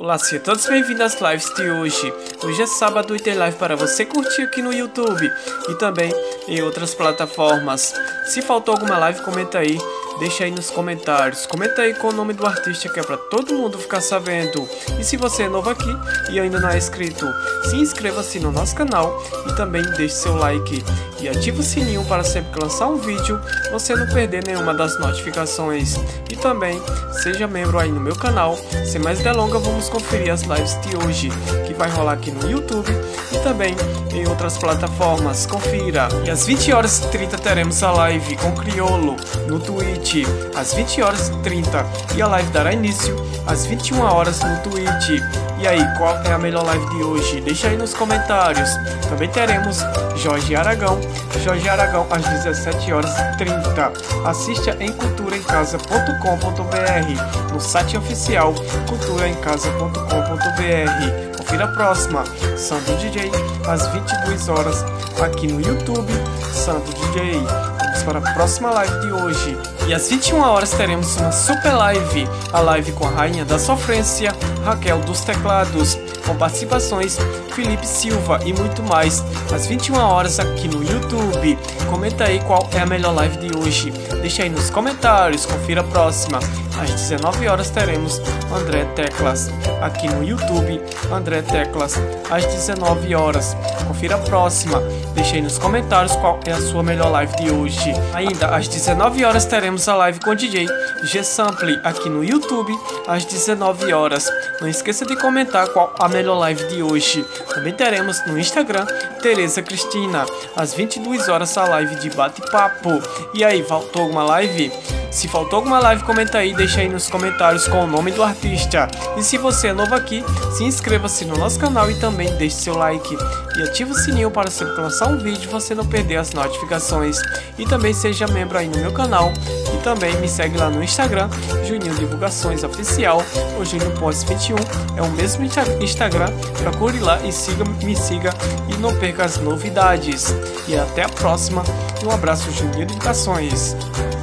Olá, sejam todos bem-vindos às lives de hoje. Hoje é sábado e tem live para você curtir aqui no YouTube e também em outras plataformas. Se faltou alguma live, comenta aí, deixa aí nos comentários. Comenta aí com o nome do artista, que é para todo mundo ficar sabendo. E se você é novo aqui e ainda não é inscrito, se inscreva-se no nosso canal e também deixe seu like. E ative o sininho para sempre que lançar um vídeo você não perder nenhuma das notificações. E também seja membro aí no meu canal. Sem mais delongas, vamos conferir as lives de hoje, que vai rolar aqui no YouTube e também em outras plataformas. Confira. E às 20h30 teremos a live com Criolo no Twitch, às 20h30, e a live dará início às 21h no Twitch. E aí, qual é a melhor live de hoje? Deixa aí nos comentários. Também teremos Jorge Aragão às 17h30. Assista em culturaemcasa.com.br, no site oficial culturaemcasa.com.br. Confira a próxima, Sandro DJ, às 22h aqui no YouTube, Sandro DJ. Vamos para a próxima live de hoje. E às 21h teremos uma super live, a live com a rainha da sofrência, Raquel dos teclados, com participações Felipe Silva e muito mais, às 21h aqui no YouTube. Comenta aí qual é a melhor live de hoje, deixa aí nos comentários. Confira a próxima, às 19h teremos André Teclas aqui no YouTube, André Teclas às 19h. Confira a próxima, deixa aí nos comentários qual é a sua melhor live de hoje. Ainda às 19h teremos a live com o DJ G-Sample aqui no YouTube, às 19h. Não esqueça de comentar qual a melhor live de hoje. Também teremos no Instagram Tereza Cristina, às 22h, a live de bate-papo. E aí, faltou alguma live? Se faltou alguma live, comenta aí, deixa aí nos comentários com o nome do artista. E se você é novo aqui, se inscreva-se no nosso canal e também deixe seu like. E ative o sininho para sempre que lançar um vídeo você não perder as notificações. E também seja membro aí no meu canal. E também me segue lá no Instagram, Juninho Divulgações Oficial, ou Juninho Pontes 21. É o mesmo Instagram, procure lá e me siga e não perca as novidades. E até a próxima. Um abraço, Juninho Divulgações.